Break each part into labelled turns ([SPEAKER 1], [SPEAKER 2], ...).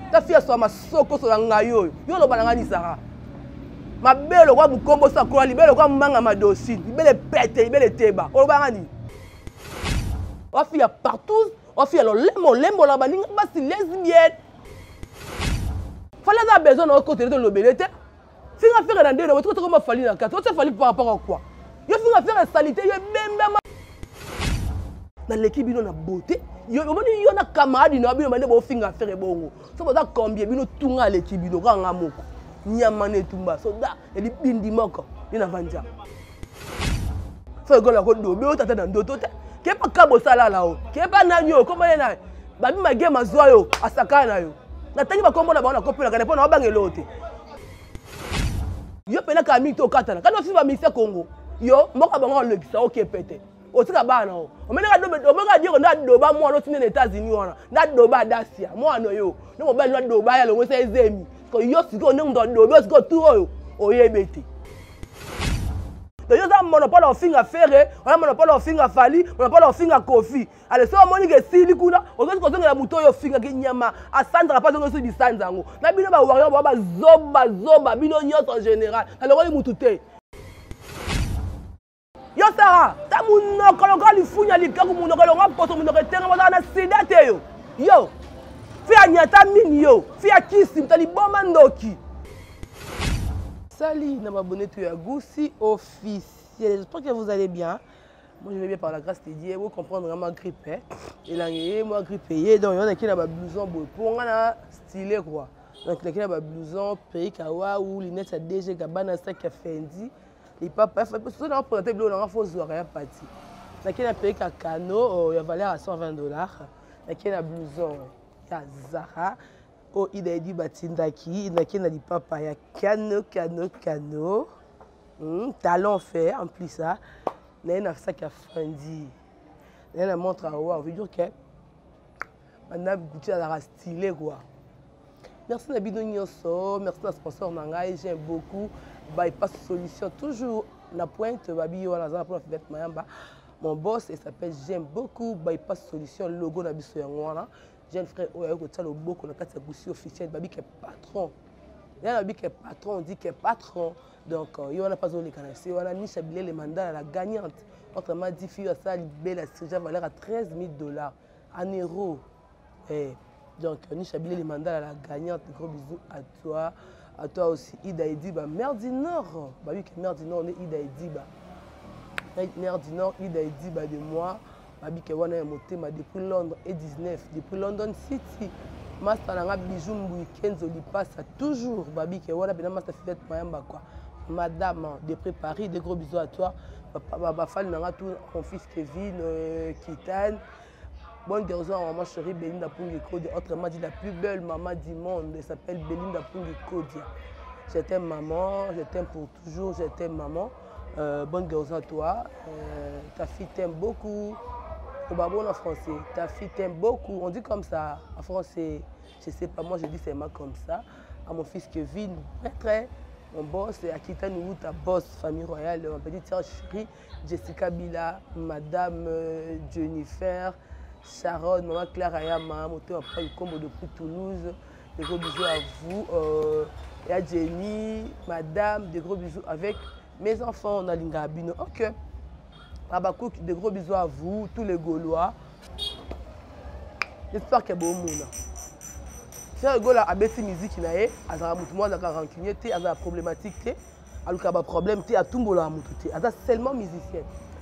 [SPEAKER 1] ta fille so masoko so ngayo yo lo balanga ni sara mabelo kwa bukombo sa kwa libelo kwa manga madosi libele pete libele teba o balanga ni wa fille partout wa fille lo lembo la baninga basi lesbienne fallait avoir besoin de côté de l'obélité finga faire dans deux tu comment fallait dans quatre tu fallait par rapport à quoi yo finga faire salité yo bemba dans l'équipe bino na beauté yo moni yo na camarade no bino mande bo finga faire bongo so boza combien bino tunga l'équipe bino kanga moko nyamane tumba so da eli bindi moko ni na vanja fa gola ko do be tata na ndoto te ke pa kabo sala la o ke pa na nyo comment na ba bi magé mazwa yo asakana yo na tangi ba kombo na ba na kopela kana pona bangelo te yo pena ka mi to katana kana fi ba mi se Congo yo moko ba ngolo kisa o ke pete o tika bana o menga do o menga dire na do ba mo no tine na États-Unis wana na do ba dasia mo ano yo no ba no do ba ya lo mo se ezemi ko yo siko ne ndo do be siko tu oyo o yebete yo za monopole en finga ferre on a monopole en finga fali monopole en finga kofi ale so moni ke sili kuna o zo ko zonga buto yo finga ke nyama asandra pa zonga so di sanzango na bino ba warrior ba zoba bino nyonso en général na lokoli mutu te yo sara ta munoko lokoli funya likaku munoko longa poto munoko tenga ba na sida te yo fia nyata mini yo fia kisi mtali boma ndoki. Salut, na m'abonner à Goussi officiel. J'espère que vous allez bien. Moi je vais bien par la grâce de Dieu. Vous comprendre vraiment grippé. Et là moi grippé. Donc il y en a qui n'a pas blouson beau. Pour on a stylé quoi. Donc il y a pas blouson perikawa ou lunettes à DG Gabbana sac à Fendi. Et papa faut surtout dans pour table on a faux rien parti. Là qui a perika cano, il a valeur à $120. Là qui a blouson ya Zara. Oh, il a dit batindaki, il a dit na di papa ya cano. Talon fait en plus ça. Il a ça qui a fendi. Il a montre à voir, on veut dire que madame Gucci a la stylé quoi. Merci na bidon nyonso, merci na sponsor nangai, j'aime beaucoup. Bypass solution toujours na pointe babi wana za pour faire mayamba. Mon boss il s'appelle j'aime beaucoup Bypass solution logo na biso yango wana. Jeune frère Oyo Kotalo beaucoup na kati ya Goussi officiel babi que patron. Il y a babi que patron, on dit que patron. Donc il y en a pas les canassi, on a mis Chabilé les mandats à la gagnante. Autrement dit fille ça belle la valeur à $13 000 en euros. Et donc ni Chabilé les mandats à la gagnante, gros bisous à toi aussi Ida Ediba, mère du Nord. Babi que mère du Nord on est Ida Ediba. Mère du Nord Ida Ediba de moi. Babi ke wana monté depuis Londres et 19 depuis London City master nanga bijou weekend oli passe toujours babi ke wana bena master fête mayamba quoi madame depuis Paris des gros bisous à toi papa fali nanga tout mon fils Kevin Kitane bonne garçon maman chérie Belinda Pungi Kodia autrement dit la plus belle maman du monde elle s'appelle Belinda Pungi Kodia je t'aime maman je t'aime pour toujours je t'aime maman bonne garçon à toi ta fille t'aime beaucoup. Au babon en français, ta fille t'aime beaucoup. On dit comme ça. En français, je sais pas, moi je dis seulement comme ça. À mon fils Kevin, très mon boss, à Kitanou, ta boss, famille royale, ma petite soeur chérie, Jessica Bila, madame Jennifer, Sharon, maman Claire Ayama, moteur après le combo depuis Toulouse. Des gros bisous à vous. Et à Jenny, madame, des gros bisous avec mes enfants, on a l'ingabino. Ok. Rabakouk, de gros bisous à vous, tous les Gaulois. J'espère qu'il y a bon monde. Si le Gaulois a baissé la musique, il y a un rancunier, il y a une problématique, il y a un problème, il y a tout le monde. Il y a seulement musicien.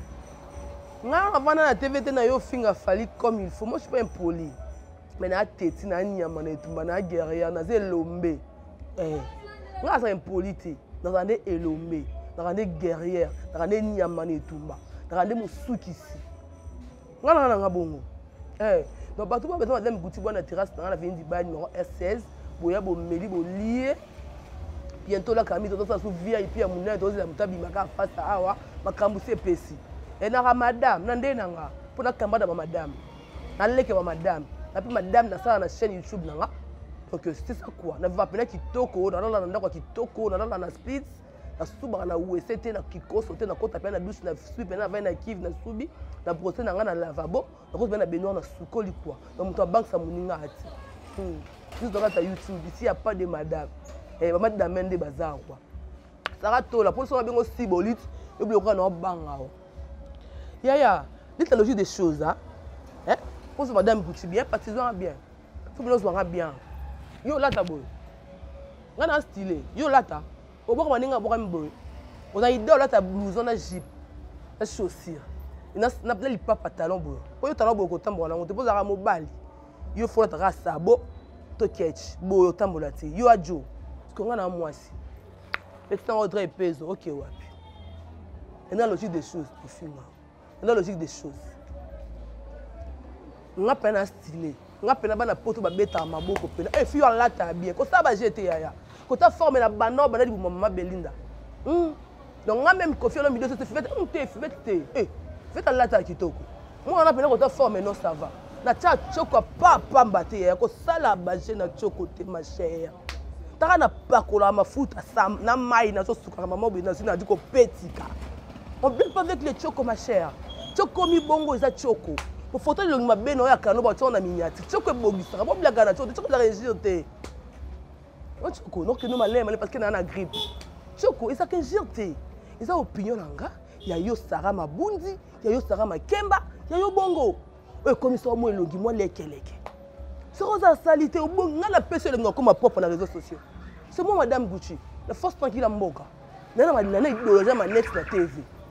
[SPEAKER 1] Avant la TV, il y a un film comme il faut. Moi, je ne suis pas impoli. Mais il y a un tête, il y a un guerrier, il y a un lombe. Il y a un impoli, il y a un elombe, il y a un guerrier, il y a un niamane tumba. Regardez mon souk ici. On a un bongo. Donc, partout où madame Gouti boit la terrasse dans la ville du bail numéro S16, boya bo meli bo lié. Bientôt la camille de ça sous VIP à mon aide, la mutabi maka face à awa, makambousse pesi. Et na madame, nande nanga, pour la cambada madame. Na leke madame. Na puis madame na ça na chaîne YouTube nanga. Donc c'est ça quoi. Na va appeler qui toko, na la qui toko, na la split. Na suba na UST na kikoso te na kota pe na douche na subi pe na va na kiv na subi na brosser na nga na lavabo na kota pe na benoir na sukoli quoi donc moto banque sa moninga ati Juste dans ta YouTube, ici il n'y a pas de madame. Et maman d'amène des bazars quoi. Ça va tout la police on a bien aussi bolite, et puis on a banga. Ya, dites la logique des choses hein. Hein? Pour madame Gucci bien, partisan bien. Faut que nous soyons bien. Yo là ta boy. On a stylé. Yo là ta. Au bord maninga boram boy. On a idée là ta blouse, on a jeep, la chaussure. Il n'a pas les papas talons boy. Pour yo talons boy kotam boy, on te pose à mobile. Yo faut la race bo to catch boy tambola ti. Yo adjo. Parce qu'on a moi aussi. Et c'est un autre pèse. OK wapi. Et dans la logique des choses, il filme. Dans la logique des choses. On a peine à stylé. On a peine à bana poto ba beta maboko pena. Eh fille là ta bien. Ko ça ba jeter ya. Ko ta forme la bano ba di maman Belinda. Donc on a même confié dans milieu cette fête. Eh, fête là ta kitoko. Moi on a peine ko ta forme non ça va. Na cha choko pa mbate ya ko sala ba je na choko te ma chère. Taka na pakola mafuta sam na mai na so suka maman bi na sina di ko petika. On ne pas avec les choko ma chère. Choko mi bongo eza choko. Pour photo le mabe no ya kano ba tona minyati. Choko bogisa. Ba blaga na choko, choko la région. On choko non que nous malem parce que na grippe. Choko eza que jirte. Eza opinion nanga. Ya yo Sarah Mabundi, ya yo Sarah Makemba, ya yo bongo. E comme ça moi elongi moi lekeleke. C'est rosa salité au bon na la pese le ngoko ma propre na réseaux sociaux. C'est moi madame Gucci, la force tranquille à mboka. Nana idéologie ma net na TV.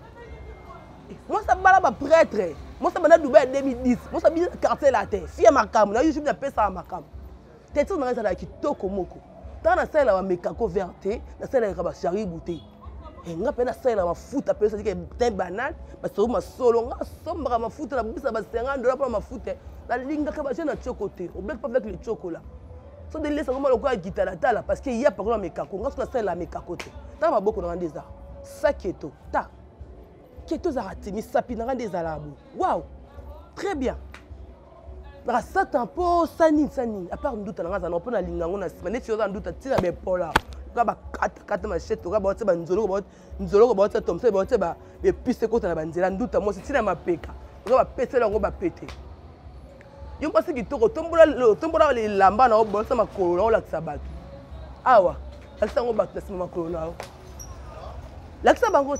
[SPEAKER 1] Moi ça bala ba prêtre. Moi ça bana Dubaï 2010. Moi ça bien quartier la terre. Fia makam na YouTube na pesa makam. Tetu na za kitoko moko. Tant na sala ba mekako verte, na sala ba chari bouté. Et nga pena sala ba foot appeler ça dit que teint banane, ba so ma solo nga sombra ma foot na bisa ba $50 pour ma foot. La linga ka ba je na chocoté. Oublie pas avec le chocolat. So de laisser comment le quoi guitare là parce que il y a par exemple mekako. Nga so sala mekako te. Tant ba beaucoup na ndeza. Saketo. Ta. Keto zaratimi sapi na des alabou. Waouh. Très bien. Na satan po sani. À part nduta na ngaza na po na lingango na sima neti yoza nduta tina be pola. Ka ba kata machette ka ba tse ba nzolo ko ba tse tomse ba tse ba be piste ko na banzela nduta mo tina mapeka. Ka ba pete longo ba pete. Yo mpasi kitoko tombola le lamba na obo sa makolo na olakisa bato. Awa. Lakisa ngo bato na sima makolo na. Lakisa bango.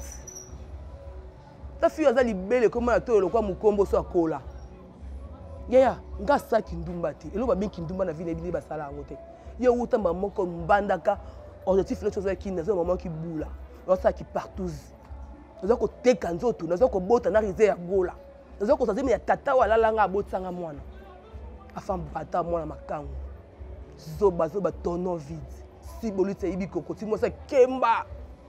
[SPEAKER 1] Ta fille a libéré comme un tour le quoi mukombo so akola. Yaya, nga sa kindumba te. Elo ba bien kindumba na vie na bili ba sala ngote. Yo uta maman ko mbandaka objectif le chose qui nazo maman qui boula. Yo sa qui partout. Nazo ko teka nzoto, nazo ko bota na rize ya gola. Nazo ko sazemi ya tata wala langa botsanga mwana. Afam bata mwana makango. Zoba tono vide. Si bolite ibi kokoti mo sa kemba.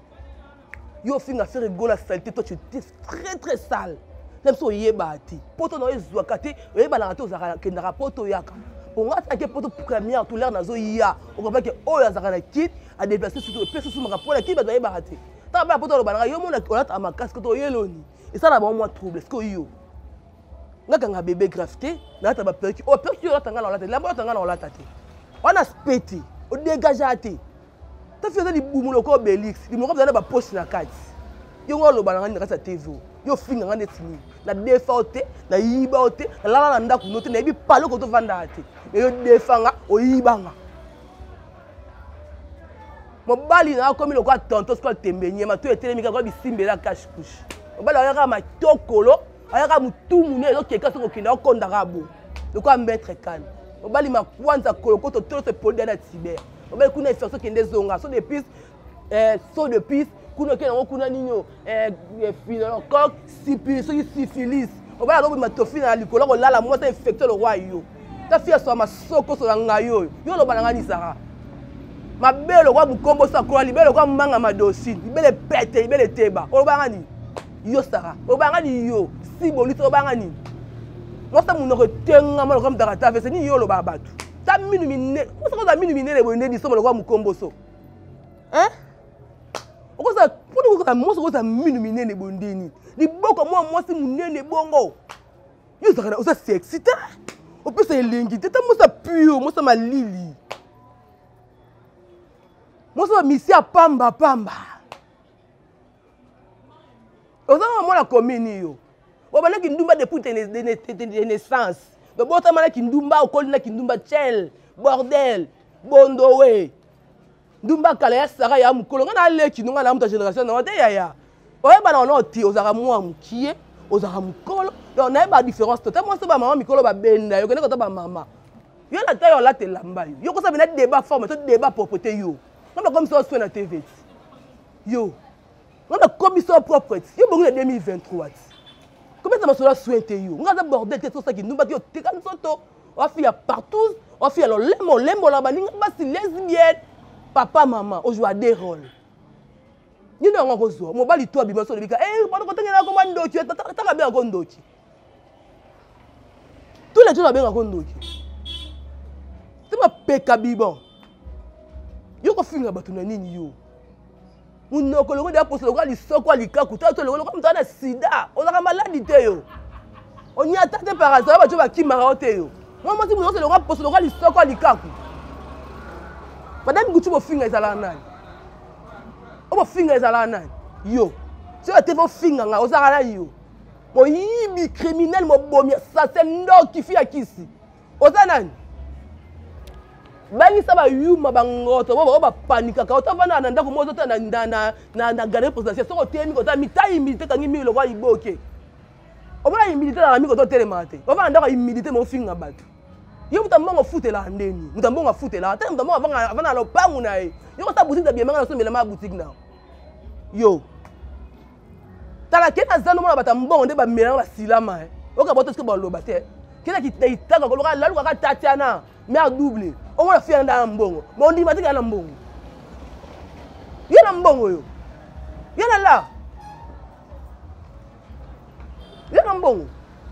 [SPEAKER 1] Yo finga faire rigoler la saleté, toi tu es très très sale. Même si on y est bâti. Poto na ezwa kate, oyeba na rato zaka ke na rapoto yaka. Pour moi ça que poto première tout l'air nazo ya. On comprend que oya zaka na kit a déplacer surtout le pèse sous ma rapport qui va doyer baraté. Ta ba poto lo bananga yo mona olat ama casque to yeloni. Et ça là ba moi trouble. Est-ce que yo ngaka nga bébé grafté, na ta ba perki. Oh perki yo tanga na olata, la ba tanga na olata te. On a spété, on dégage até. Tu fais des boumoules au Bélix, tu me rappelles des poches dans la carte. Yo ngolo balanga ni kasa TV. Yo finga ngane tini. La défaute, la yibaote, la nda ku note na bi palo ko to vanda ate. Yo defanga o yibanga. Mo bali na komi lokwa tonto sko tembenye ma to etelemi ka ko bi simbela cash push. Mo bali ayaka ma tokolo, ayaka mutumu ne zo keka so ko kinda okonda rabo. Lokwa mettre kan. Mo bali ma kwanza koloko to to se polder na tiber. On va écouter faire ce qui est des zongas, so de piste, kuna kuna nino, final coq, syphilis. On va aller ma tofina à l'école, on l'a la moitié infecté le roi yo. Ta fille soit ma soko sur l'angayo, yo le balangani sara. Ma belle roi mukombo sa quoi, libère le roi manga ma dosi, libère pète, libère teba. On balangani, yo sara. On balangani yo, si bolite on balangani. Moi ça mon retenga mal comme darata, c'est ni yo le babatu. Ta minumine, on s'est minumine les bonnes dit somme le roi mukomboso. Hein? On s'est pour nous moi on s'est minumine les bonnes ni. Di boko moi si munene bongo. Yo ça on s'est excité. On peut se lingi, tata moi ça pure, moi ça ma lili. Moi ça misia pamba. On s'est moi la commune yo. On va aller ndumba depuis de naissance. Mais bon, tu as kindumba au col na kindumba chel. bordel bondowe ndumba kala ya sara ya mukolo ngana leki nunga na muta génération na te yaya oye bana on oti ozaka mwa mukie ozaka mukolo donc na ba différence totalement ça ba maman mikolo ba benda yo kene ko ba mama yo la taille la te lamba yo ko ça bena débat forme to débat propreté yo on comme ça sur la TV yo on a commission propreté yo bongo 2023 comment ça m'a soin te yo on a bordel te ça qui nous ba yo te kan soto on fait partout on fait alors lembo la baninga basi lesbienne papa maman on joue à des rôles ni na ngoko zo mobali to abima so lebika bana ko tengela ko mandoki ta bien ko ndoki tous les jours bien ko ndoki c'est ma peka bibon yo ko finga batu na nini yo munoko longo de aposo ko li soko likaku ta to longo ko mtana sida on a maladie te yo on y attendait par hasard ba to ba kimara te yo moi si vous longo aposo ko li soko likaku madame Gucci bo finga ezala nani obo finga ezala nani yo si o te bo finga nga ozala yo mo yibi criminel mo bomi assassin ndo kifi akisi ozala nani bangi saba yuma bangoto bo ba panika ka otavana na ndako mozo ta na garde présidentielle soko temi ko ta mitai milité kangi mi lo kwa iboke obona imilité na mi ko to telemate obana ndako imilité mo finga batu yo mutambo ngofutela ndeni mutambo ngofutela ata mutambo avana lo pangu na ye yo sa boutique bien manga so melama boutique na yo tala kena zano mona batambo nde ba melanga basilama oka boto ce que ba lo bate kena ki teitaka ko loka laluka ka tatiana mais double on va faire dans mbongo mais on dit matika na mbongo yo na mbongo yo yo na la yo na mbongo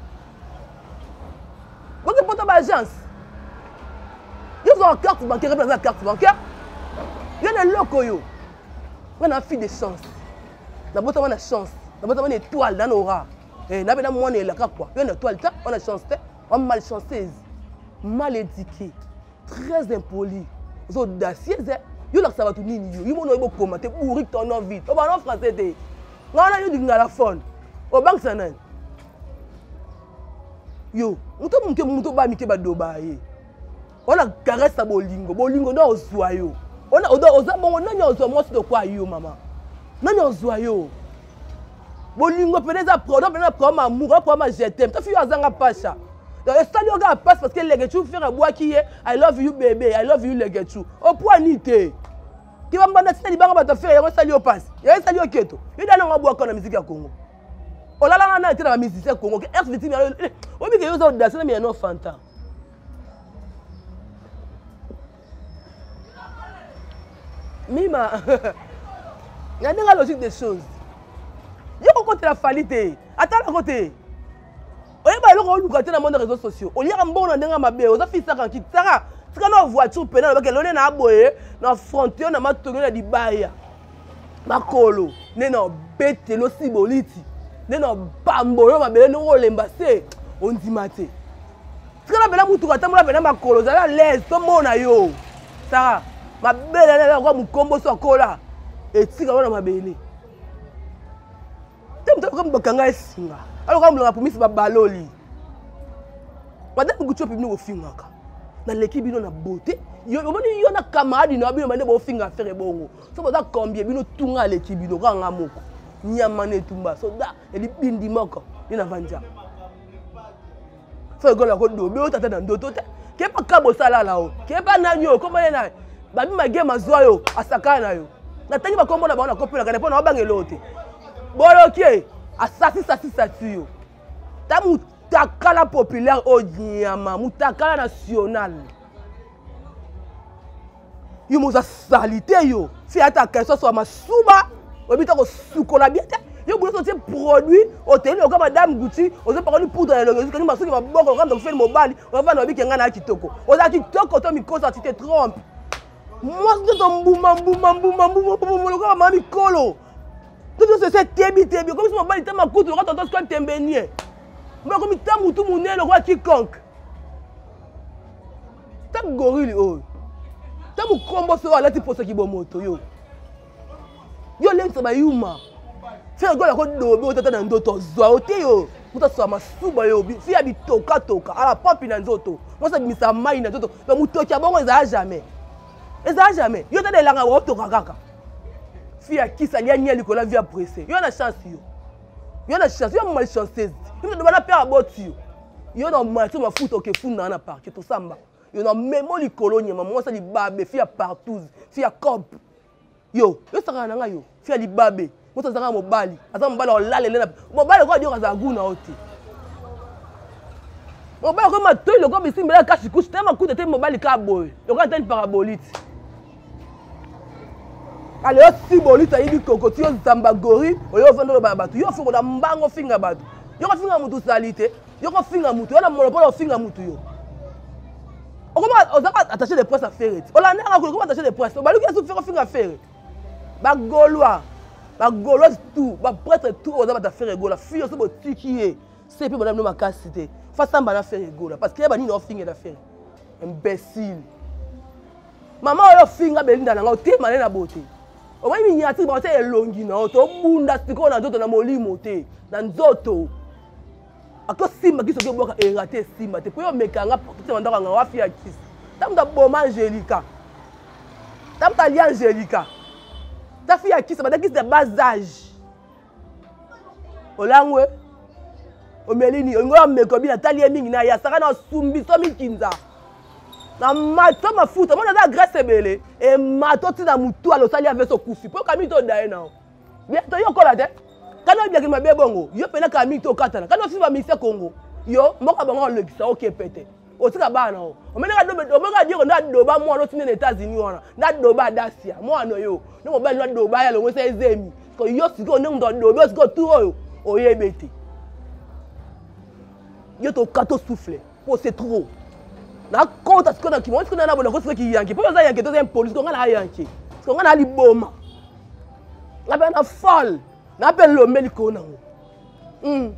[SPEAKER 1] vous avez pas d'agence. Ils ont une carte bancaire, ils ont une carte bancaire. Il y a des locaux. On a fait des chances. D'abord, on a chance. D'abord, on a une étoile dans nos rats. Et là, on a une étoile. On a chance. On a malchanceuse. Mal éduqué. Très impoli. Ils sont audacieux. Ils ont ça va tout nini. Ils ont commenté pour que ton nom vite. On va en français. On a eu du galafone. Au banque, ça n'a. Yo, muto ba mike ba doba ye. On a caresse bolingo, bolingo na ozwa yo. On a oza bongo nani ozwa mo si de quoi yo mama. Nani ozwa yo. Bolingo peneza pro amour, pro ma je t'aime. Ta fi azanga pasha. Donc estali oga passe parce que les getu faire bois qui est I love you baby, I love you les getu. Au point nité. Ki va mbanda tina libanga ba ta faire yo estali o passe. Yo estali o keto. Yo dana ngwa bois na musique ya Congo. On a la été dans la musique Congo. Est-ce que tu as dit que vous avez dansé mais non fanta. Mima. Il y a une logique des choses. Il y a côté la falité. Attends la côté. On y va le côté dans les réseaux sociaux. On y a un bon dans ma bé. On a fait ça quand qui Sarah. C'est quand on voiture pénal parce que l'on est na boye, na frontière na matongé na di baya. Makolo. Nena bête lo siboliti. Neno bambolo mabele no olemba se on dit maté. Sikala bela mutu katamula bela makolo zala l'aise to mona yo. Sara, mabele na kwa mukombo so kola. Etika wana mabele. Temto comme bakanga esinga. Alors comme la promesse ba baloli. Madame Gucci pibini wo fingaka. Na l'équipe bino na beauté. Yo moni yo na camarade no bino mande bo finga faire bongo. So boza combien bino tunga l'équipe bino kanga moko. Nyamane tumba soda eli bindi moko ina vanja fa gola ko do be o tata na ndoto te ke pa kabo sala la o ke pa nanyo ko mane na ba mi mage mazwa yo asakana yo na tangi ba kombo na ba na kopela kana pona obangelo te bolokie asasi sati yo ta mutakala populaire o nyama mutakala national yo moza salité yo fi ata question so masuba obita ko sukola bien te yo boulot sortir produit au télé comme madame Gucci ozo parole poudre na logique ni masoki maboko comme donc faire mobile on va no bikenga na kitoko oza kitoko to mikosa tu te trompes moi je te mbuma ko mami kolo tout c'est tebi comme si mobile tama kutu ko tonto ko tembenie mais comme tamu tout munelo ko quiconque tam gorille oh tamu kombo so ala ti posa ki bomoto yo yo lenza ba yuma faire gola ko dobe o tata na ndoto zwa ote yo muta so masuba yo fi abi toka toka ala papi na nzoto mo sa bimisa mai na nzoto ba mutoki abongo eza jamais yo ta de langa wo toka kaka fi akisa lia nya likola via pressé yo na chance yo malchanceuse yo do bana père boti yo na mati mafuta ke funda na park to samba yo na memo likolo nyama mo sa libabe fi ya partout fi ya cop yo saka na nga yo fi ya libabe moto zanga mobali aza mobali olale na mobali ko dio kaza guna oti mobali ko matoi lo ko bisimbela kashi kushi tema kuta te mobali ka boy lo ka tene parabolite ale yo si bolite yibi kokoti yo zamba gori oyo vendo ba batu yo fingo na mbango finga batu yo ko finga mutu salite yo ko finga mutu yo na monopole finga mutu yo okoma ozaka attacher des presse à faire olanda ka ko attacher des presse ba luki su finga faire ba golwa tout ba prêtre tout oza ba faire gola fille so botiki c'est puis madame no makasité fa samba na faire gola parce que ba ni no finga na faire imbécile maman oyo finga belinda na nga otema na bote o mai minyati ba te elongi na to bunda siko na nzoto na molimo te na nzoto ako simba kiso ke boka erate simba te po yo mekanga te mandaka nga wa fia kisi tamda boma Angelica tamta li Angelica ta fille qui ça de bas âge olangwe omelini ngo mekobi na tali mingi na ya saka na sumbi so mikinza na mato mafuta mona za graisse belé et mato ti na mutu alo sali avec so kufi po kami to dae na bien to yo kola te kana bien ki mabe bongo yo pena kami to katana kana fi ba mise Congo yo moka bango le kisa o kepete o tika bana o omena dobe o moka dire na doba mo no tine na États-Unis wana na doba dasia mo ano yo no mobile na doba ya lo ngwe ezemi ko yo siko ne ndo dobe siko tu oyo oyebete yo to kato souffler pour c'est trop na konta siko na kimo siko na bona ko siko ki yanki po za yanki to za police ko ngana yanki siko ngana liboma la bana fall na appelle lo meliko na ngo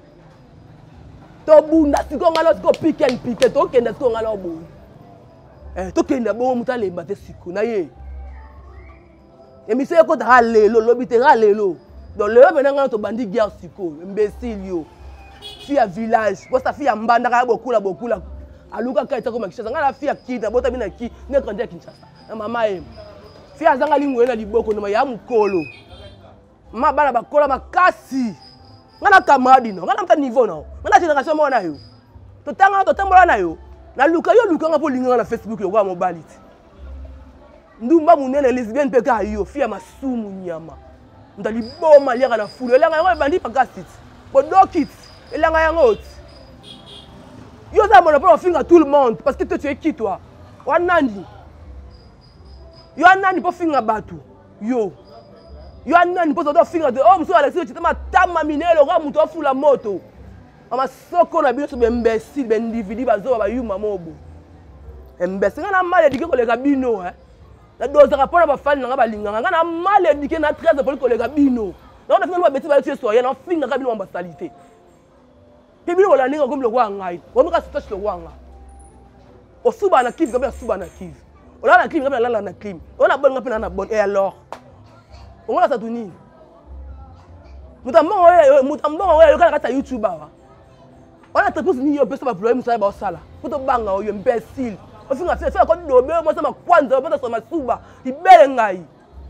[SPEAKER 1] to bunda siko ngalo siko pique to kenda siko ngalo bo to kenda bo muta lemba te siko na ye emission ko ta lelo lobite ra lelo donc le bena ngalo to bandi guerre siko imbécile yo fi ya village ko sa fi ya mbanda ka bokula aluka ka itako makisha ngala fi ya kita bota bina ki ne kande Kinshasa na mama em fi ya zanga lingwe na liboko no ya mukolo mama bana bakola makasi ngana camarade no ngana mta niveau no ngana génération mona yo to tambola na yo na luka nga po linga na Facebook yo kwa mobile ndumba munene lesbienne pe ka yo fia masumu nyama ndali boma liaka na fulu elanga yango bandi pakasi bodokit elanga yango yo za mona pour finga tout le monde parce que toi tu es qui toi wanandi yo anani po finga batu yo anani po to finga de oh muso Alexis tu tama tama minelo ga muto fula moto ama soko na biso be imbécile be individu bazo ba yuma mobo imbécile na mal éduqué ko le kabino na doza rapona ba fali nga balinga nga na mal éduqué na 13 pour ko le kabino na on a finga ba beti ba tu so ya na finga kabino wa basalité pebino wala ninga comme le roi ngai o mka touche le roi nga o suba na kiv comme suba na kiv o la na kiv comme la na kiv on a bonne ngapena na bonne et alors on a ça tout ni mutambo yo kana kata YouTube awa on a tapus ni yo pesa ba problème ça ba sala poto banga yo imbécile o finga fait ko dobe mo sama kwanza bota so masuba ibele ngai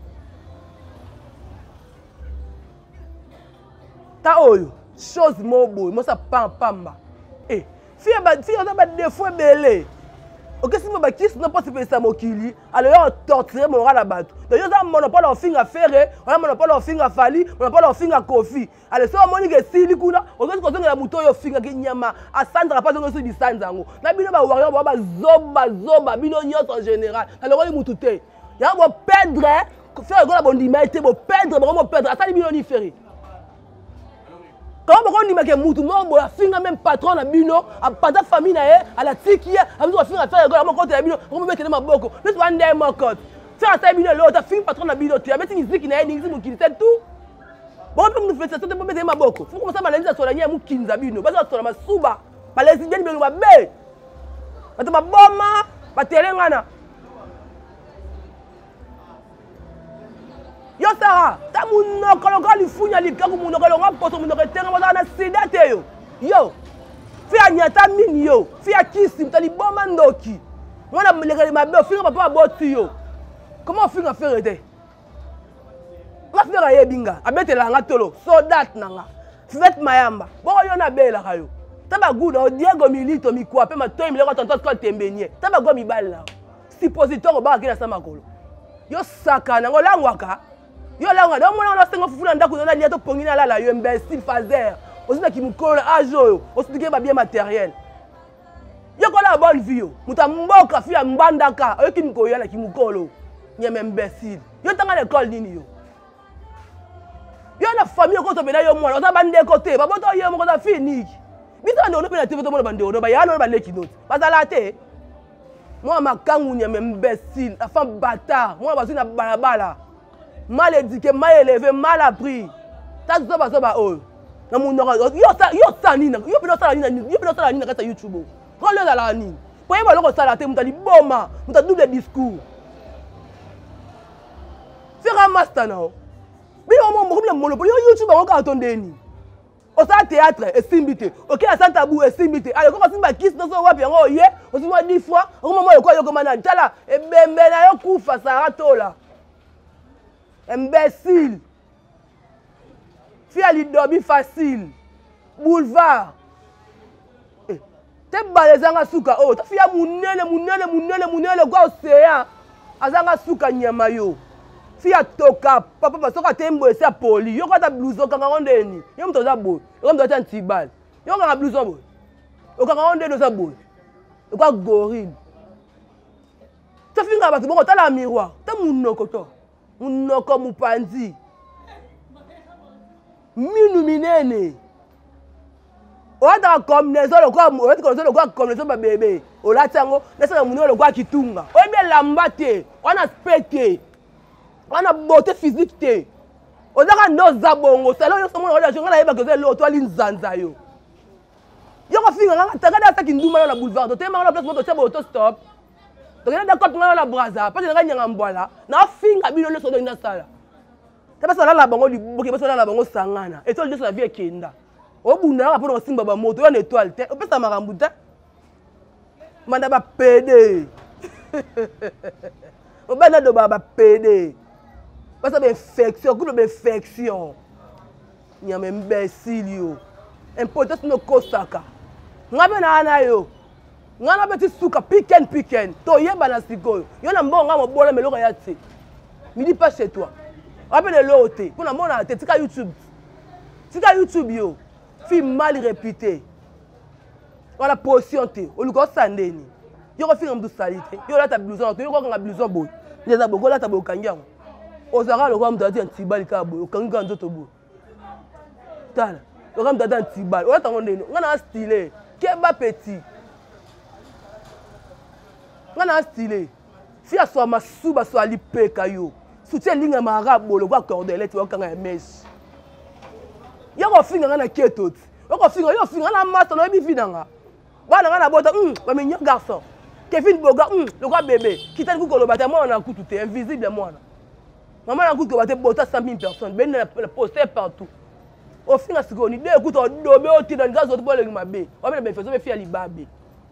[SPEAKER 1] ta oyo chose mobo mo sa pamba fia ba défaut belé ok si mo ba kiss na pas pesa mokili alors yo torturer mo rala bato donc yo za monopole en finga ferré on monopole en finga fali monopole en finga kofi alors so moni ke sili kuna o zo ko zonga muto yo finga ke nyama asandra pas zonga so di sanzango na bino ba warrior ba zoba bino nyonso en général alors ko mutu te ya bo perdre faire ko la bondima te bo perdre asali bino ni ferré. Quand on dit que mutu mo a finga même patron na bino a pas famille na ye a la tiki a besoin finga faire école mon compte na bino on mettre ma boko ne pas ndé mon compte faire ça bino l'autre finga patron na bino tu as mettre musique na ye ngi mo kili c'est tout bon pour nous faire ça pour mettre ma boko faut commencer à malenza sur la nya mu kinza bino parce que sur la masuba ba lesbienne bino ba be ba ma boma ba telengana yo sara ta munoko longa lifunya likaku munoko longa poto munoko tenga bazana sida te yo Yo, fia nyata mini yo, fia kisi, mtali boma ndoki. Mwana mlegale mabe, finga papa boti yo. Comment finga faire de? Ma finga yebinga, abete la ngatolo, soldat nanga. Fête mayamba. Bon yo na bela kayo. Taba guda Diego Milito mikwa pe matoyi mileko tonto ko tembenye. Taba go mibali na. Suppositoire ba kina sama kolo. Yo sakana ngolangwaka. Yo langa do mona na sengo fufuna ndako na lia to pongina la yo imbécile fazer. Osina ki mukolo ajo, ositike ba bien matériel. Yo kola bonne vie yo. Muta mboka fia mbandaka, yo ki mkoyo na ki mukolo. Nyeme imbécile. Yo tanga l'école nini yo. Yo na famille ko to bena yo mwana, oza bande côté, ba boto yo mo ko fini. Bisa ndo pe na TV to mo bande odo ba ya no ba leki note. Basala te. Moi makangu nyeme imbécile, la femme bâtard, moi basu na balabala. Mal éduqué, mal élevé, mal appris. Ta zo ba oh. Na mo yo sa nina, yo pe no sala nina, yo pe no sala nina ka YouTube. Ko le la nini. Po yeba loko sala te mutali boma, muta double discours. Fera master now. Mais on m'a dit monopole YouTube on ka atondeni. O sa théâtre et simbité. OK à Santa Bou et simbité. Allez comment simba kiss dans so wapi ngo ye, o simba 10 fois, o mama yo ko yo komana tala e bembe na yo kufa saratola. Imbécile. Fia li dobi facile. Boulevard. Te balezanga suka oh, ta fia munene kwa océan. Azanga suka nyama yo. Fia toka papa basoka tembo esa poli yo kata blouson kanga ondeni yo mtoza boy yo mtoza ntibal yo kanga blouson boy yo kanga ondeni oza boy yo kwa gorille to finga batu boko tala miroir ta munoko to munoko mupanzi minu minene oata combinaison le quoi combinaison ba bébé olatango nasa munoko le quoi kitunga o bien lambate ona spete on a beauté physique té. On a nos zabongo, salon yo somo na jonga na yeba que lo to linzanza yo. Yo ko finga nga tagada sa kinduma na boulevard, to tema na place moto tshabo auto stop. To ngena da cop na braza, pa nga nyanga mbwala. Na finga bino le so do ina sala. Taba sala la bango liboke ba sala la bango sangana. Et to le so la vie kenda. O bunda ka pona simba ba moto yo na étoile té. O pesa makambuta. Manda ba PD. O bana do ba PD. Parce que infection, coup de infection. Il y a un imbécile yo. Important no kosaka. Ngabe na ana yo. Ngana beti suka piken. To yeba na sikoyo. Yo na mbonga mo bola meloko ya tse. Mi dis pas chez toi. Appelle le hoté. Pour na mona te tika YouTube. Tika YouTube yo. Film mal réputé. On la potion te. O luko sandeni. Yo ko film du salite. Yo la ta blouson, yo ko nga blouson boy. Ndeza boko la ta bokangiango. Osaka le roi mtati antibali ka boy okanga nzoto boy tala le roi mtati antibali o tango ndeno ngana stylé keba petit ngana stylé fi aso masuba so alipeka yo soutien linga marabo le kwa cordelette okanga ya mesh yako finga ngana ketot yako finga yo finga na master no bi finanga bana ngana bota ba minyo garçon Kevin Boga le quoi bébé kitali ku kolobata moi na kutu te invisible moi. Maman a dit que tu as 100 000 personnes, ben la poster partout. Au final, c'est qu'on dit écoute, on doit dans le gaz, on doit le mabe. On va faire ça, faire libabe.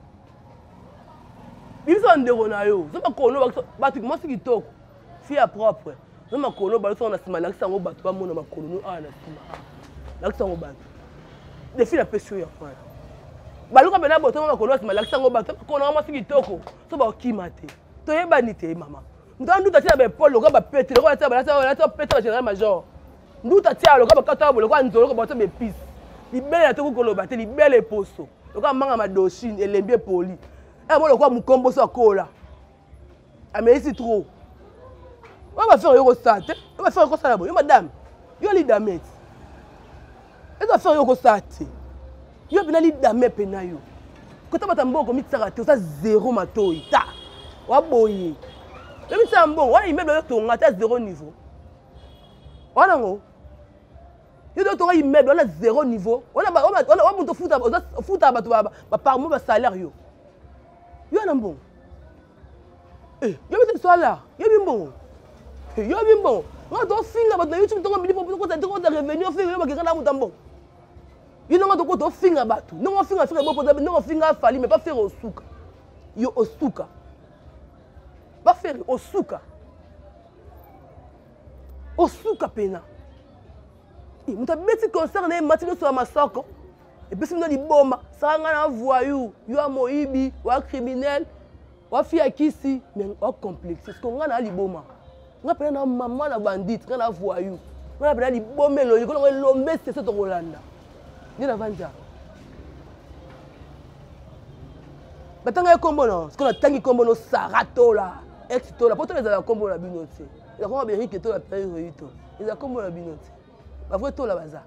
[SPEAKER 1] Ils sont de Ronayo. Je me connais, moi c'est qui toque. Fille propre. Je me connais, on a ce mal, l'accent au bas, pas mon nom, ah l'accent au bas. Des filles à pêcher ya frère. Baluka bena boto on a connais ce mal, l'accent au bas. On a moi c'est qui toque. Ça va qui mater. Tu es banité maman. Nous avons dit Paul, le gars va péter, le gars va péter le général major. Nous avons dit le gars va péter le gars va péter mes pistes. Il belle à tout le bâtiment, il belle les poissons. Le gars mange ma dochine et l'aime bien poli. Et moi le gars mon combo sur cola. Ah mais c'est trop. On va faire un ça, on va faire un ça là-bas. Yo madame, yo li damet. On va faire un ça. Yo bina li damet penayo. Quand tu vas t'embaucher comme ça, tu as zéro matoi. Ta. Wa boye. Le médecin bon, on a immeuble de à 0 niveau. On a un immeuble, on a 0 niveau. On a par mois salaire. Yo a bon. Yo a là. Yo bien bon. Yo bien bon. On a un film là, YouTube, on a revenu. Yo non to ko finga batu. Non finga bo poza non finga fali mais pas faire au souka. Yo au souka. Pas faire au souka. Au souka pena. Et muta beti concert na matino sur masako. Et puis si liboma, ça nga na voyou, yo a moibi, wa criminel, wa fi akisi, mais wa complexe. C'est ce qu'on nga na liboma. Nga pena na maman na bandit, nga na voyou. Nga pena libomelo, yo ko lombe c'est ce to Rolanda. Ni na vanja. Batanga kombo non, ce qu'on a tangi kombo no sarato là, exito là, pourtant les a kombo la binote. Il a comment bien que to la période to. Il a kombo la binote. Ba vrai to la baza.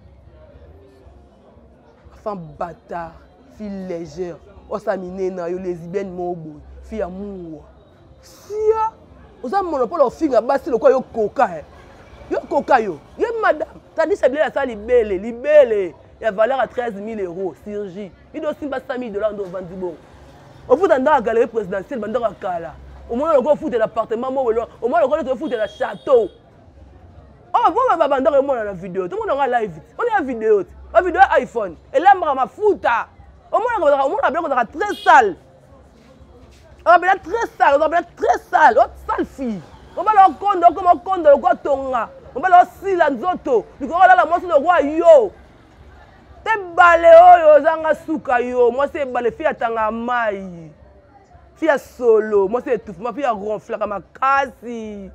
[SPEAKER 1] Femme bâtard, fille légère, on s'amène na yo lesbienne mobo, fille amour. Sia, on a monopole au fille à bas le quoi yo coca. Yo coca yo. Yo madame, tandis que la salle libellé, libellé. Il a valeur à 13 000 €, Sergi. Il doit aussi pas 100 000 $, on doit vendre du bon. On fout dans la galerie présidentielle, on doit kala. Au moins on fout de l'appartement, au moins on fout de la château. Oh, vous m'avez abandonné la vidéo. Tout le monde a live. On est en vidéo. La vidéo iPhone. Et là, on m'a foutu. Au moins on a très sale. On a très sale. On a très sale. On sale fille. On va leur compte comme on compte le roi Tonga. On va leur si la zoto. Du coup, on a la moitié le roi yo. Te balé yo zanga suka yo. Moi c'est balé fille atanga mai. Fille solo. Moi c'est tout. Ma fille a ronflé comme ma kasi.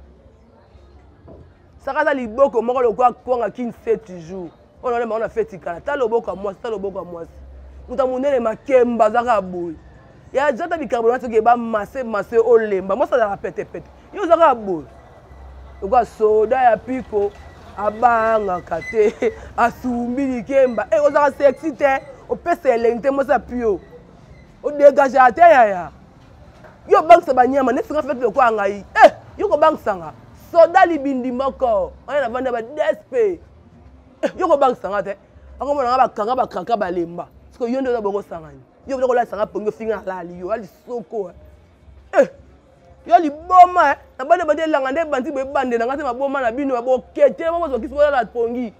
[SPEAKER 1] Ça va aller beaucoup. Moi le quoi quoi qui 7 jours. On a fait tikala. Ta le beaucoup à moi. Ta le beaucoup à moi. Nous avons monné les makemba zanga boy. Il y a déjà des carbonates qui sont massés au lemba. Moi ça va péter. Yo zanga boy. Le quoi soda ya pico. Abanga kate asumbi kemba e ozaka sexy te o pese lente mo sa pio o dégager te ya yo bank sa banyama ne singa fait le quoi ngai yo ko bank sanga soda libindi moko on na vanda ba DSP yo ko bank sanga te ako mona ba kanga ba lemba parce que yo ndo za bongo sanga yo ko la sanga pongo finga lali yo ali soko yo li boma na bande bande langa nde banti be bande na ngate maboma na bino ba kete mo zo kisola la pongi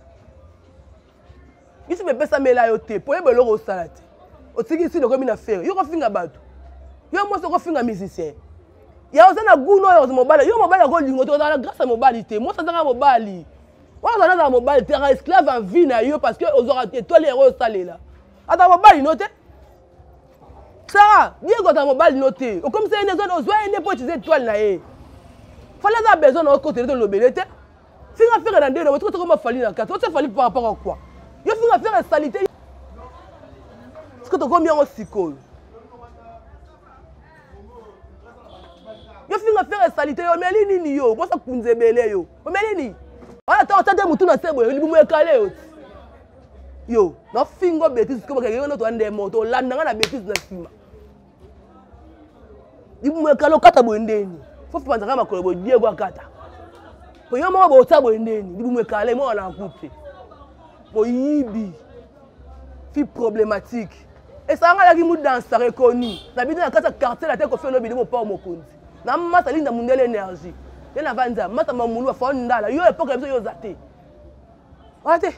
[SPEAKER 1] isi be pesa mela yo te po yebe loko salate o tiki si loko mina faire yo ko finga bato yo mo so ko finga musicien ya ozana guno yo mobile yo mobile ko lingo to na grâce à mobilité mo sa nga mobile wa za na mobile te ra esclave en vie na yo parce que ozora étoile héros salela ata mobile no te ça, bien quand on mobile noté, comme c'est une zone où on ne peut utiliser étoile là. Fallait avoir besoin de côté de l'obélité. Si on fait dans deux, on va trouver comment fallu dans quatre. On se fallu par rapport à quoi? Il faut faire la salité. Est-ce que tu as combien de psychologues? Il faut faire la salité. On met les lignes yo, moi ça kunze belé yo. On met les lignes. On attend de mutu na sebo, il boume calé yo. Na fingo bêtise comme quelqu'un d'autre ande moto, là na bêtise na sima. Il me calo kata boendeni. Faut penser à ma collègue Diego Akata. Pour yo mo bo ta boendeni, il me calé moi na couper. Bo yibi. Fi problématique. Et ça nga la ki mu dans sa reconnu. Na bidon na kata quartier la tête ko fait no bidon pa mo konzi. Na mata linda mundele énergie. Et na vanza mata mamulu fa ndala. Yo époque yo zaté. Ate.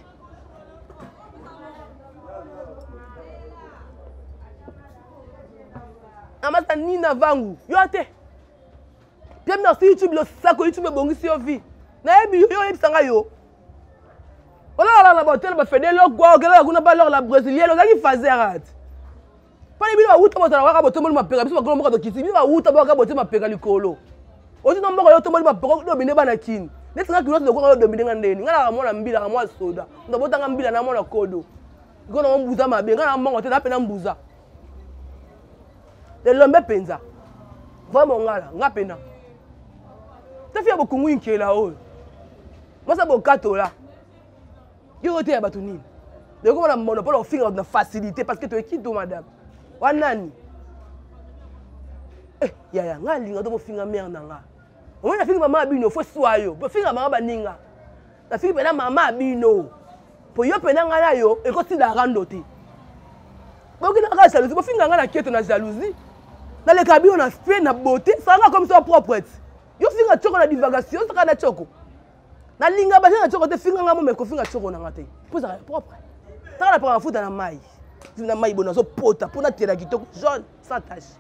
[SPEAKER 1] Amata nina vangu yo ate bien merci YouTube le sako YouTube bongisi yo vie na ebi yo ebisanga yo ola la botel ba fede lo gwa ogela kuna ba la brésilienne ozaki fazerat pali bino uta botala waka botomoli mapeka biso bakolo moko to kisi bino uta ba botel mapeka likolo oti no mboko yo tomoli mapeka do bine bana kini netinga kilo to ko do bine ngandeni ngala mona mbila mwa soda ndo botanga mbila na mona kodo ngona mbuza mabenga na mbongo te na pena mbuza de l'homme penza va mon ngala ngapena te fia bokungu inkela o moi ça bokato là yo te ya batuni de ko na monopole au finger de facilité parce que tu es qui toi madame wanani ya ngali ngado bo finga mère nanga o na finga mama bino fo swayo bo finga mama baninga na finga pena mama bino po yo pena ngala yo e ko ti da rando te bo kina ka jalousie bo finga ngala kieto na jalousie. Dans les cabines, on a fait la beauté, ça va comme ça propre. Yo finga choko na divagation, ça kana choko. Na linga ba na choko te finga ngamo me ko finga choko na ngate. Pour ça propre. Tant la prendre foot dans la maille. Dans la maille bon zo pota pour na tela kitoko jaune sans tache.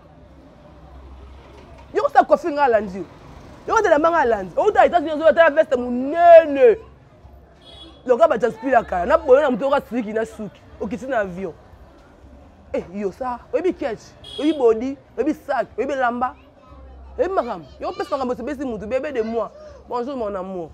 [SPEAKER 1] Yo ça coiffé nga landi. Yo de la manga landi. O ta ita zo ta veste munene. Le gars va t'inspirer la cara. Na boyo na mtoka tsiki na suki. Okiti na avion. Eh yo ça, obi catch, obi body, obi sac, obi lamba. Eh makam, yo pesa ngamba sebesi mutu bébé de moi. Bonjour mon amour.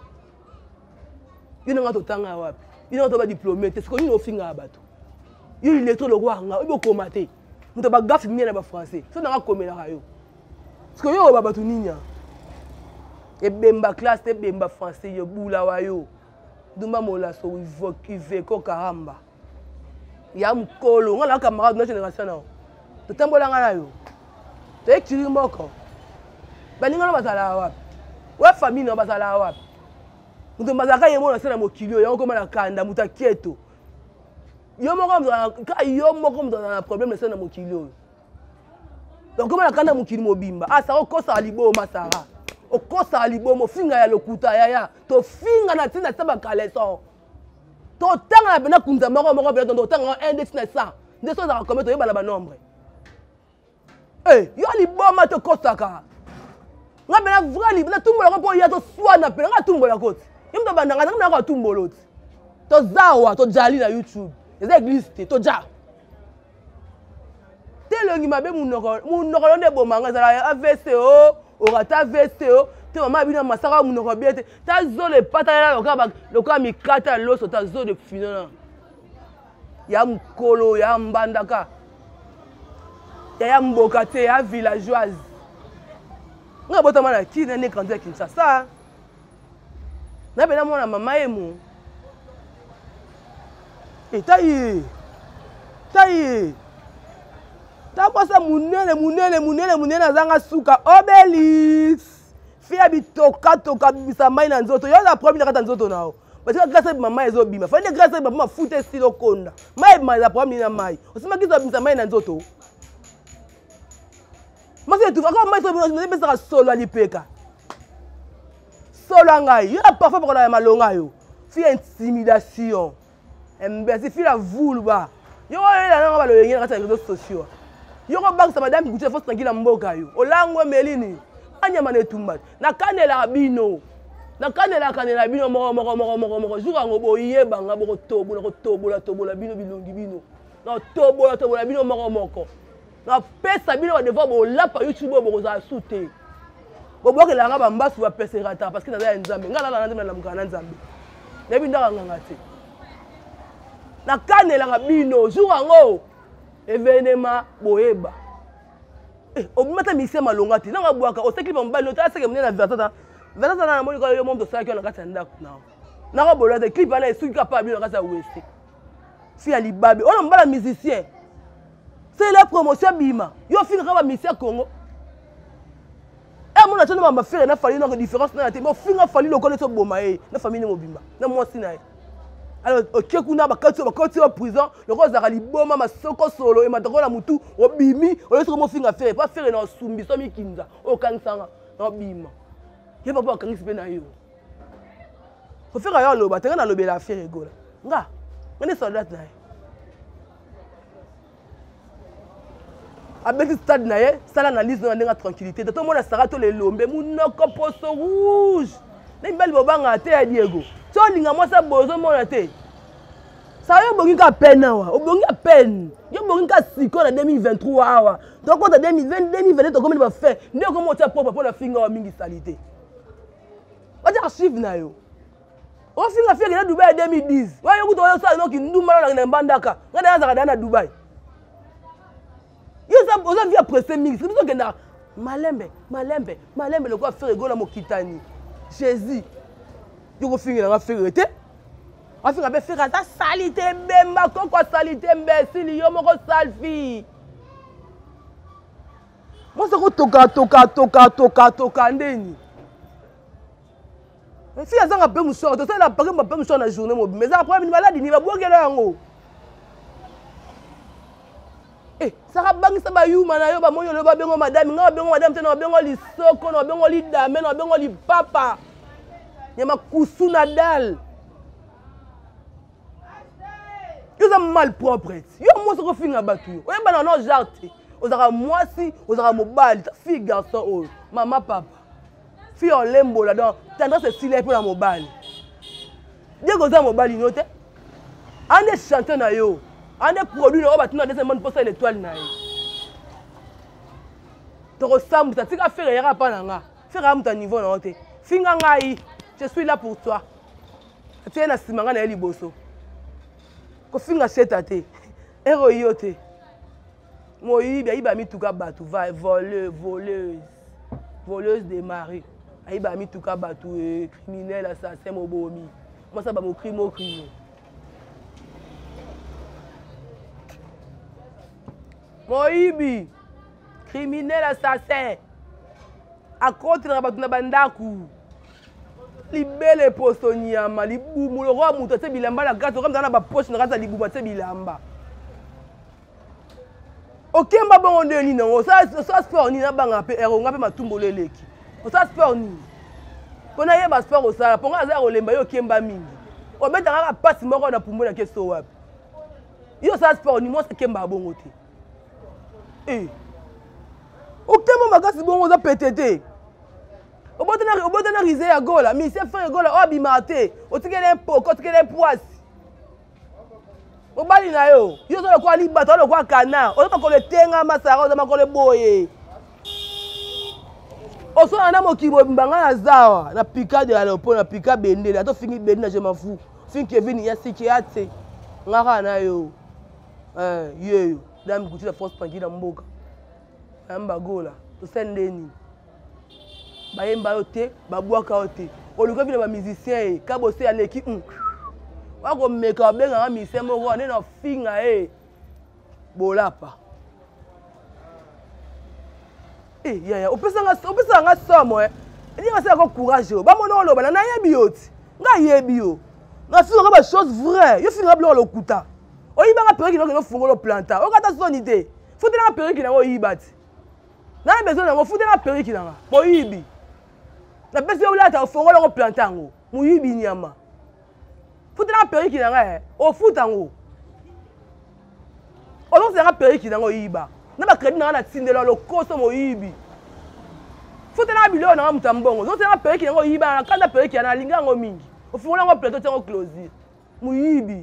[SPEAKER 1] Yo nga to tanga wapi? Yo nga to ba diplômé, c'est ko ni no finga bato. Yo il est trop le roi nga, obi komaté. Mutu ba gafi mien na ba français. So na komela yo. Parce que yo ba bato ninya. E bemba classe, e bemba français yo bula wa yo. Dumba mola so ive ko karamba. Ya mukolo nga la camarade de notre génération na. To tambola nga na yo. To ekiri moko. Baninga no basala wapi? Wa famille no basala wapi? Mutu mazaka yemo na sena mokilio ya ngoma na kanda muta kieto. Yo moko na problème na sena mokilio. Donc comment la kanda mokili mobimba? Ah ça okosa alibo masara. Okosa alibo mo finga ya lokuta ya. To finga na tina saba kaleson. To tanga na bena kunza moko bela to tanga index na 100. Ndeso za combien to yeba ba nombre. Eh, yo liboma to kosaka. Nga bena vrai libona tumbola ko ya to swana pe nga tumbola koti. Yimto bandanga na ko tumboloti. To zawa to jali na YouTube. Eza église to ja. Telongi mabe munoko ne bomanga za AVCO, orata AVCO. Te mama bina masaka munoko biete ta zo le patala loka mikata loso ta zo de finona ya mkolo ya mbandaka ya mboka te ya villageoise nga bota mana ki na ne kanza Kinshasa na bena mona mama emu tayi ta kwasa munene azanga suka Obélis Fia bitoka bisa mai na nzoto. Yo la problème na nzoto nao. Parce que grâce maman ezo bima. Fallait grâce maman fute stilo konda. Mai mai la problème na mai. Osima kizo bisa mai na nzoto. Masi tu encore mai so bima solo alipeka. Solo ngai. Yo parfois pour la malonga yo. Fia intimidation. Mbesi fia vulba. Yo la na ba lo yenga kata réseaux sociaux. Yo ko bank sa madame Goutte force tranquille mboka yo. Olangwe melini. Anyama ne tumba na kanela bino moko jour ngo boyeba nga boko tobola bino bilongi bino na tobola bino moko na pesa bino ba devant bo lapa YouTube boko za soute bo bokela nga ba mbasu ba pesa rata parce que na nzambe nga la na mukana nzambe na binda nga te na kanela bino jour ngo événement boyeba obimata mise malonga ti nanga bwaka oseki pamba lo ta seke munena versata na moni ko yo mondo saki na kati ndako nao nanga bolo te clip ana esuki ka pa bino kati wese fi ali babe on mbala musicien c'est la promotion bima yo fi ka ba musicien Congo mona tshone ba mafere na fali na différence na te mo fi nga fali lo ko le so boma na famille mo bimba na mo sina alors ok kuna bakati au prison le rose a liboma masoko solo et matoko na mutu obimi o yeso mo finga faire pas faire na sumbi so mikinza o kansanga na bima ye papa akangisi pe na yo ko faire yo lo batanga na lobela affaire egola nga ngene soldat na ye abeti stade na ye sala analyse na ndenga tranquillité to mona sarato le lombe munoko poso rouge na mbali bobanga te ya Diego so linga mwasa bozo mona te sa yo bongi ka peine wa o bongi ka peine yo bongi ka siko na 2023 awa donc en 2020 to comment va faire ndeko comment tu propre pour la finga wa mingi salité ba ti archive na yo o finga faire na Dubai 2010 wa yo kuto yo sa no ki nduma na mbandaka ngana za na Dubai yo sa oza via presse mingi c'est pour que na malembe le quoi faire gola mokitani Jésus yo ko finga na faire te a finga be faire ta salité bemba ko salité imbécile yo moko salfi moi ça ko toka ndeni si azanga pe muso to ça na pa pe muso na journée mobi mais après ni malade ni ba bokela yango ça va bangisa ba yuma na yo ba moyo lo ba bengo madame nga bengo madame te na bengo li soko na bengo li dame na bengo li papa nyama kusuna dal oza mal propre yo mo soko finga batu yo oyeba na no jarte ozaka mwasi ozaka mobali fille garçon oyo mama papa fille olembola donc tendance style pour la mobali Diego za mobali no te ande chanteur na yo ande produit na batuna deuxième monde pour ça l'étoile na yo to sambu ça tika faire yara pa na nga faire am ta niveau na te finga ngai je suis là pour toi tu es na simanga na liboso ko finga cheta te ero yo te moyibi ayiba mituka batu va voleuse de mari ayiba mituka batu criminel assassin mobomi moi ça ba mo crime moyibi criminel assassin à contre na batu na bandaku libele poso nyama libumu le roi muto te bilamba la gato comme dans na ba poche na gaza libumu te bilamba okemba bongo ndeni nango ça sport ni na banga pe ero ngape matumbo leleki ça sport ni kona yeba sport osala ponga za kolemba yo kemba mingi obeta ngaka passe moko na pumbo na keso wapi yo ça sport ni mo se kemba bongo te okemba makasi bongo za petete obota na rize ya gola mi se fin gola obimate otikele mpoko otikele poisse obali na yo yo zo kwa libata lo kwa kana ozo ko le tenga masara ozo makole boye oso na mokibo mbanga na zawa na pika de alopo na pika bendele ato fingi bendele na je m'en fous fin Kevin ya sikiate ngaka na yo yeyo dam kuti la force pangi na mboka amba gola to sendeni bayemba yo te babwaka yo te oluka vile ba musicien ka bosse ya leki wako meka benga nga mise moko ane na finga bolapa yaya opesa nga somo ndi nga sala ko courage ba mona oloba na yebi yoti nga yebi yo na finga nga ba chose vraie yo finga blo lokuta oyiba nga periki no fungo lo planta o kata soni te futela nga periki na oyibati na besoin na ngo futela nga periki na nga boyibi na pesi yo lata fungo lo planta ngo muyibi nyama futela periki na nga o futango o non sera periki na ngo yiba na ba credit na na tindela lo koso mo yibi futela bilo na mutambongo non sera periki na ngo yiba na kanda periki na linga ngo mingi o fungola ngo plateau tango closure mu yibi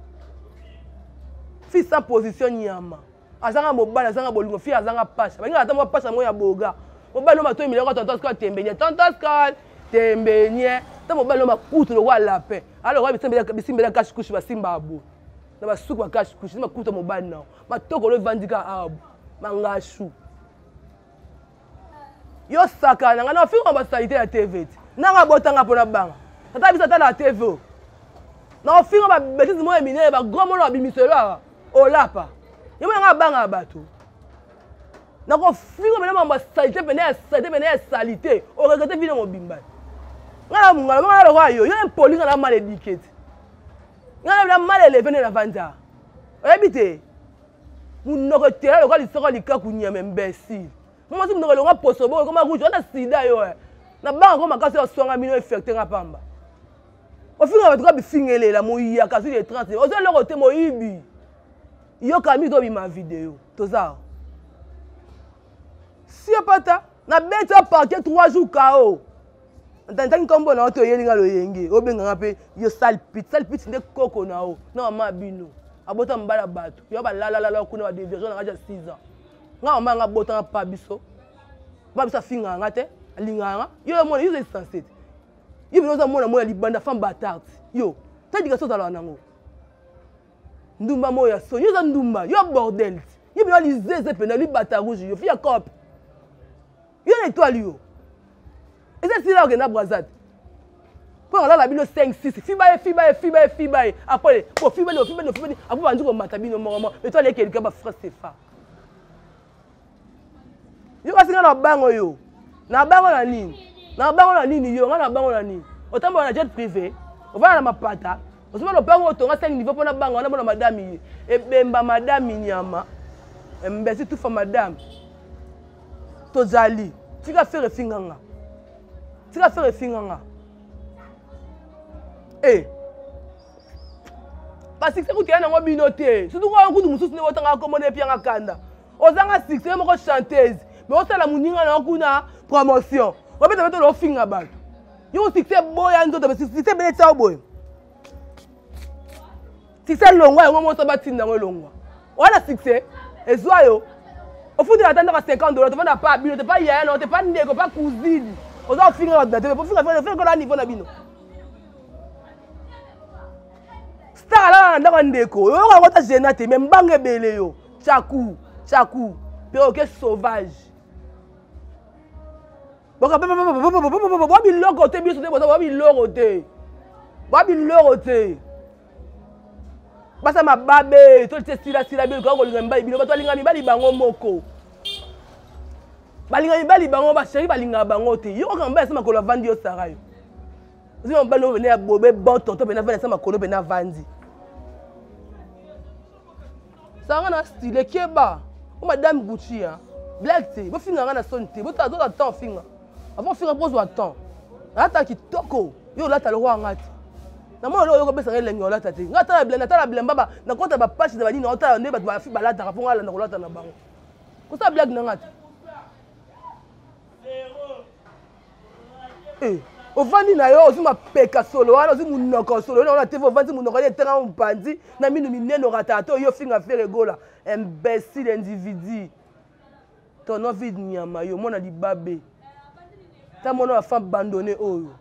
[SPEAKER 1] fi sa position nyama azanga mobala azanga bolingo fi azanga pasha banga ata mo pasha mo ya boga mobala ma to miloko tonton ska tembenye tonton ska tembenye ta mobala ma kutu lo wala pe alors wa bisimbela cash kushi basimba abu na basuku ba cash kushi ma kutu mobala na matoko lo vandika abu mangashu yo sakana ngana finga ba salite ya TV nanga botanga pona banga tata bisa tala TV na finga ba bêtise mo emine ba gomo lo bimiselo olapa yemo nga banga bato na ko finga mena ba salite pene ya salite o regete vino mobimba ngala mungala ngala lo yo impoli ngala mal éduqué ngala mal élevé na vanda ebite munoko tera lo kali soko likaku nyama imbécile moi si munoko lo poso bo comme rouge on a sida yo na banga ko makasi o swanga mino effecté nga pamba o finga bato ka bifingele la moya kasi les 30 o zo lo kote moyibi yo kami to bi ma vidéo toza si apata na beta parquet 3 jours KO ntantangi kombo na oto yelinga lo yenge obenga ngape yo salpit nde koko na o na mama bino abota mbala bato yo ba la kuna ba diversion na raja 6 ans nga mama nga bota nga pa biso finga nga te alinga nga yo mona yo sensé yo bino za mona libanda femme batard yo tadika so tala nango ndumba moya so yo za ndumba yo bordel yo bino lizeze pena li bata rouge yo fia cop yo na étoile yo et c'est là que na brazat pour la bino 5 6 fibaye après bon fibaye après bandu ko matabino mo étoile quelqu'un ba frère Sefa yo kasinga na bango yo na bango na nini yo na bango na nini otambo na jet privé on va na mapata osoma lo bango to nga 5 niveau pona bango na bona madame ebemba madame nyama mbesi tout fa madame tozali tika faire finganga Parce que c'est que tu as un binoté. Surtout quand on a un succès, on a un commandé puis un kanda. On a un succès, on a une chanteuse. Mais on a la mouninga na kuna promotion. On peut mettre le finger back. Yo succès boy and d'autres succès belé ça boy. Succès longwa on monte batine na longwa. On a succès et zoyo. Au fond de attendre à $50, tu vas pas bino, tu pas hier, non, tu pas négo, pas cousine. On a finger ordinateur, pour faire quoi niveau na bino. Star là na ndeko. Yo on va génate même bange belé yo. Chakou, perroquet sauvage. Boka bi lokote bi sote boka bi lorote. Ba bi lorote. Basa mababe, to te sila bi ko linga mbali bino bato linga mibali bango moko. Balinga mibali bango ba chéri balinga bango te. Yo ka mbala sama ko la vandi yo sarayo. Ozi mbala no venir bobe bon tonto bena vana sama ko no bena vandi. Ça na style keba. O madame Gucci hein. Black te, bo finga na sonte, bo ta do temps finga. Avant finga pose wa temps. Ata kitoko, yo la ta le roi ngati. Na mo lo yo ko besa ngelengi yo la ta te. Ngata la blenda ba na kota ba page de ba ni na ota ne ba ba fi balata ka ponga la na ko lata na bango. Ko sa blague na ngati. O vandi na yo ozi ma peka solo wana ozi munoko solo na TV o vandi munoko le terrain mpandi na minu mineno ratato yo finga faire gola imbécile individu. Ton envie de nyama yo mona libabe. Ta mona wa femme abandonné oyo.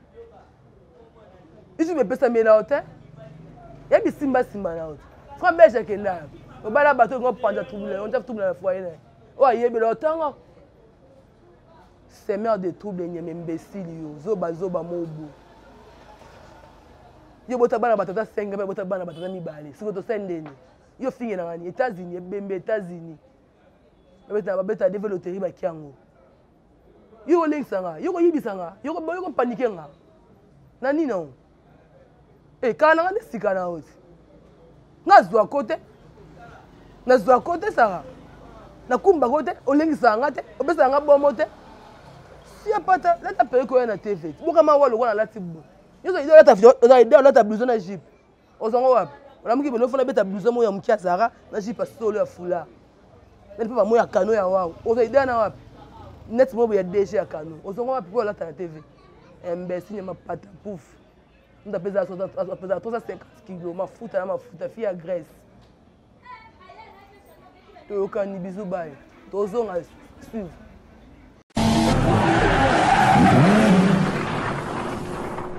[SPEAKER 1] Ici me pesa me na hotel. Ya bi simba na hotel. Frère belge ke na. O bala bateau ngo panda trouble, on t'a trouble na foyer na. O yebe le hotel. C'est merde de trouble nyama imbécile yo. Zoba mobo. Yo bota bana batata 5 bota bana batata mibale. Siko to sendeni. Yo finge na ngani États-Unis, bembe États-Unis. Babeta développer ba kiango. Yo linksanga, yo yibisanga, yo paniquenga. Nani non. Kana ngani sikana oti. Ngazwa côté. Nazwa côté ça. Na kumba côté, olingisanga te, obesanga bomo te. Si ya pata, la ta paye ko na TV. Boka ma walo wana la tibu. Yo zo idole ta video, na idole la ta blouson na jeep. Ozango wapi? On a mis que fona beta blouson mo ya mkia Zara, na jeep solo ya fula. Nani papa mo ya kano ya wao. Ozo idole na wapi? Net mo ya DG ya kano. Ozango wapi ko la ta TV. Imbécile ma pata pouf. Nda pesa 350 kg mafuta fia graisse. To kani bizu baye. To zonga suivre.